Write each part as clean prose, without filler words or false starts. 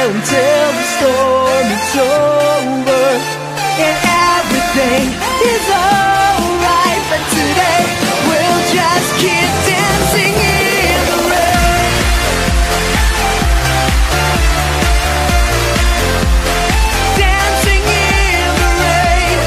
sail until the storm is over, and everything is alright. But today we'll just keep dancing in the rain. Dancing in the rain.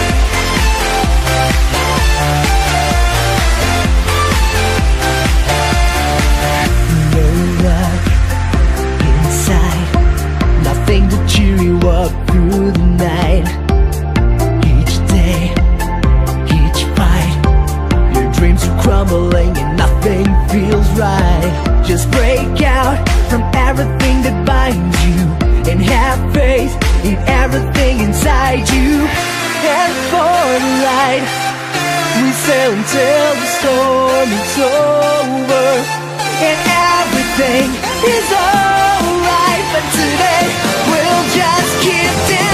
No love inside, nothing to cheer you up through the night. Each day, each fight, your dreams are crumbling and nothing feels right. Just break out from everything that binds you and have faith in everything inside you. And for the light, we sail until the storm is over, and everything is alright. But today we'll just keep dancing.